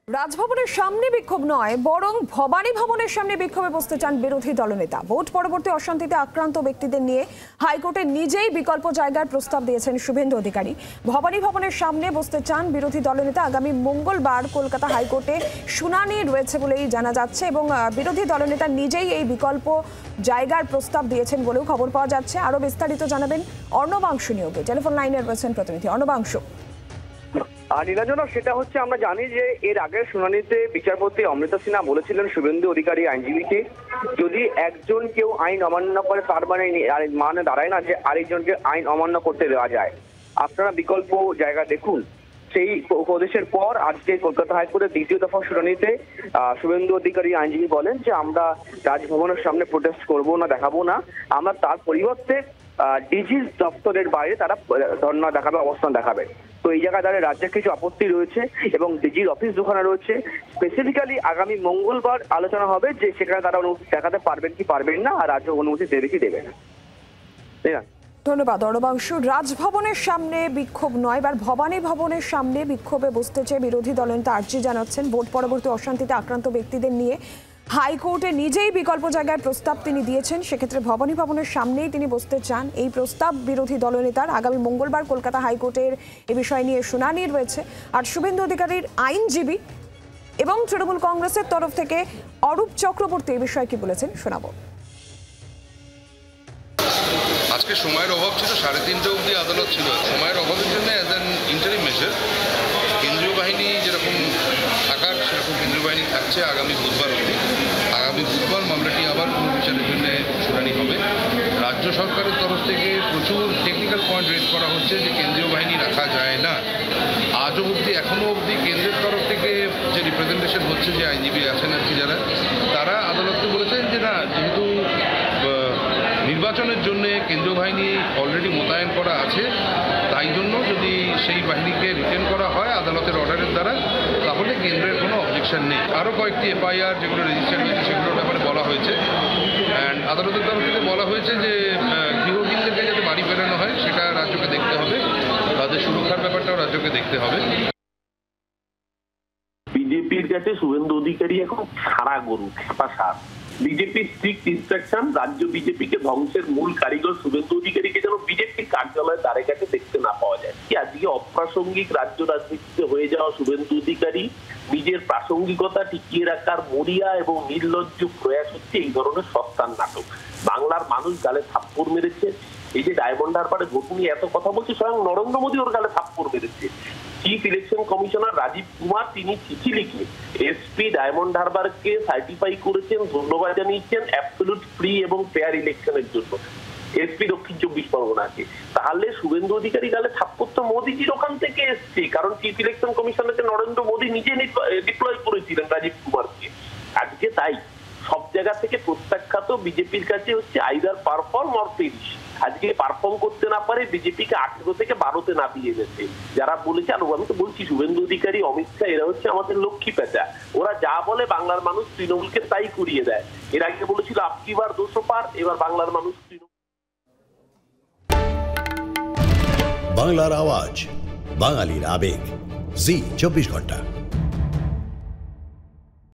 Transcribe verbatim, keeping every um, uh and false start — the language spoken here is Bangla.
রাজভবনের সামনে বিক্ষোভ নয়, বরং ভবানী ভবনের সামনে বিক্ষোভে বসতে চান বিরোধী দলনেতা। ভোট পরবর্তী অশান্তিতে আক্রান্ত ব্যক্তিদের নিয়ে হাইকোর্টে নিজেই বিকল্প জায়গার প্রস্তাব দিয়েছেন শুভেন্দু অধিকারী। ভবানী ভবনের সামনে বসতে চান বিরোধী দলনেতা। আগামী মঙ্গলবার কলকাতা হাইকোর্টে শুনানি রয়েছে বলেই জানা যাচ্ছে এবং বিরোধী দলনেতা নিজেই এই বিকল্প জায়গার প্রস্তাব দিয়েছেন বলেও খবর পাওয়া যাচ্ছে। আরো বিস্তারিত জানাবেন অর্ণবাংশু নিয়োগে। টেলিফোন লাইনে রয়েছেন প্রতিনিধি অর্ণবাংশু। আর নীলাঞ্জনা, সেটা হচ্ছে আমরা জানি যে এর আগের শুনানিতে বিচারপতি অমৃতা সিনহা বলেছিলেন শুভেন্দু অধিকারী আইনজীবীকে, যদি একজন কেউ আইন অমান্য করে তার মানে মানে দাঁড়ায় না যে আরেকজনকে আইন অমান্য করতে দেওয়া যায়। আপনারা বিকল্প জায়গা দেখুন। সেই উপদেশের পর আজকে কলকাতা হাইকোর্টের দ্বিতীয় দফা শুনানিতে শুভেন্দু অধিকারী আইনজীবী বলেন যে আমরা রাজভবনের সামনে প্রোটেস্ট করব না, দেখাবো না, আমরা তার পরিবর্তে ডিজি দপ্তরের বাইরে তারা ধর্ণা দেখাবে, অবস্থান দেখাবে। তো এই জায়গায় তাদের রাজ্যের কিছু আপত্তি রয়েছে এবং ডিজির অফিস দোকানে রয়েছে। স্পেসিফিক্যালি আগামী মঙ্গলবার আলোচনা হবে যে সেখানে তারা অনুমতি দেখাতে পারবেন কি পারবেন না, আর রাজ্য অনুমতি দেবে কি দেবে না। তাই না? ধন্যবাদ অর্ণবাংশু। রাজভবনের সামনে বিক্ষোভ নয়, এবার ভবানী ভবনের সামনে বিক্ষোভে বসতে চেয়ে বিরোধী দলনেতা আর্জি জানাচ্ছেন। ভোট পরবর্তী অশান্তিতে আক্রান্ত ব্যক্তিদের নিয়ে হাইকোর্টে নিজেই বিকল্প জায়গার প্রস্তাব তিনি দিয়েছেন। সেক্ষেত্রে ভবানী ভবনের সামনেই তিনি বসতে চান। এই প্রস্তাব বিরোধী দলনেতার। আগামী মঙ্গলবার কলকাতা হাইকোর্টের এ বিষয় নিয়ে শুনানি রয়েছে। আর শুভেন্দু অধিকারীর আইনজীবী এবং তৃণমূল কংগ্রেসের তরফ থেকে অরূপ চক্রবর্তী এই বিষয়ে কি বলেছেন শোনাবো। আজকে সময়ের অভাব ছিল, সাড়ে তিনটে অবধি আদালত ছিল। সময়ের অভাবের জন্য অ্যাজ অ্যান ইন্টারিম মেজার কেন্দ্রীয় বাহিনী যেরকম থাকার সেরকম কেন্দ্রীয় বাহিনী থাকছে আগামী বুধবার অবধি। আগামী বুধবার মামলাটি আবার পুনর্বিচারের জন্য শুনানি হবে। রাজ্য সরকারের তরফ থেকে প্রচুর টেকনিক্যাল পয়েন্ট রেজ করা হচ্ছে যে কেন্দ্রীয় বাহিনী রাখা যায় না। আজও অবধি এখনও অবধি কেন্দ্রের তরফ থেকে যে রিপ্রেজেন্টেশন হচ্ছে, যে আইনজীবী আছেন আর কি যারা, তারা আদালতকে বলেছেন যে না, যেহেতু নির্বাচনের জন্য কেন্দ্রীয় বাহিনী অলরেডি মোতায়েন করা আছে, তাই জন্য যদি সেই বাহিনীকে রিটেন করা হয় আদালতের অর্ডারের দ্বারা, তাহলে কেন্দ্রের কোনো অবজেকশন নেই। আরও কয়েকটি এফআইআর যেগুলো রেজিস্টার হয়েছে সেগুলোর ব্যাপারে বলা হয়েছে। অ্যান্ড আদালতের তরফ থেকে বলা হয়েছে যে গৃহহীনদেরকে যাতে বাড়ি ফেরানো হয় সেটা রাজ্যকে দেখতে হবে, তাদের সুরক্ষার ব্যাপারটাও রাজ্যকে দেখতে হবে। বিজেপির কাছে শুভেন্দু অধিকারী এখন সারা গরু খেপা সার। বিজেপির স্ট্রিক্ট ইনস্ট্রাকশন, রাজ্য বিজেপিকে ধ্বংসের মূল কারিগর শুভেন্দু অধিকারীকে যেন বিজেপি কার্যালয়ের দ্বারে কাছে দেখতে না পাওয়া যায়। কি আজকে অপ্রাসঙ্গিক রাজ্য রাজনীতিতে হয়ে যাওয়া শুভেন্দু অধিকারী নিজের প্রাসঙ্গিকতা টিকিয়ে রাখার মরিয়া এবং নির্লজ্জ প্রয়াস হচ্ছে এই ধরনের সস্তার নাটক। বাংলার মানুষ গালে থাপ্পড় মেরেছে। এই যে ডায়মন্ড হারবারে ভোট নিয়ে এত কথা বলছে, স্বয়ং নরেন্দ্র মোদী ওর গালে থাপ্পড় মেরেছে। Chief election commissioner Rajiv Kumar তিনি চিঠি লিখে এসপি ডায়মন্ড হারবারকে সার্টিফাই করেছেন, ধন্যবাদ জানিয়েছেন অ্যাবসলিউট ফ্রি এবং ফেয়ার ইলেকশনের জন্য এসপি দক্ষিণ চব্বিশ পরগনাকে। তাহলে শুভেন্দু অধিকারী গালে থাপ্পড় তো মোদীজির ওখান থেকে এসছে, কারণ চিফ ইলেকশন কমিশনারকে নরেন্দ্র মোদী নিজে ডিপ্লয় করেছিলেন রাজীব কুমারকে। আজকে তাই সব জায়গা থেকে প্রত্যাখ্যাত বিজেপির কাছে হচ্ছে আইদার পারফর্ম অর পেরিশ। আজকে পারফর্ম করতে না পারে বিজেপিকে আঠেরো থেকে বারোতে নামিয়ে গেছে। যারা বলেছে, আর আমি তো বলছি শুভেন্দু অধিকারী, অমিত শাহ, এরা হচ্ছে আমাদের লক্ষ্মী পেঁচা। ওরা যা বলে বাংলার মানুষ তৃণমূলকে তাই করিয়ে দেয়। এর আগে বলেছিল আপকি বার দুশো পার, এবার বাংলার মানুষ তৃণমূল। বাংলার আওয়াজ, বাঙালির আবেগ, জি চব্বিশ ঘন্টা।